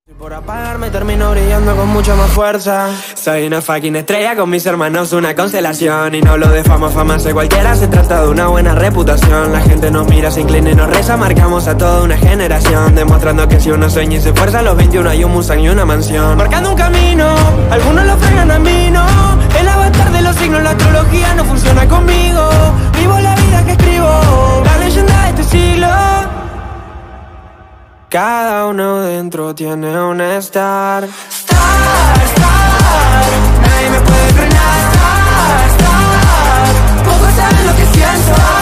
Por apagarme termino brillando con mucha más fuerza. Soy una fucking estrella con mis hermanos, una constelación. Y no hablo de fama, fama sé cualquiera, se trata de una buena reputación. La gente nos mira, se inclina y nos reza, marcamos a toda una generación. Demostrando que si uno sueña y se esfuerza, a los 21 hay un Mustang y una mansión. Marcando un camino, algunos lo frenan, a mí no. El avatar de los signos, la astrología no funciona conmigo. Vivo la vida que escribo, la leyenda de este siglo. Cada uno dentro tiene un star. Star, star, nadie me puede frenar. Star, star, pocos saben lo que siento.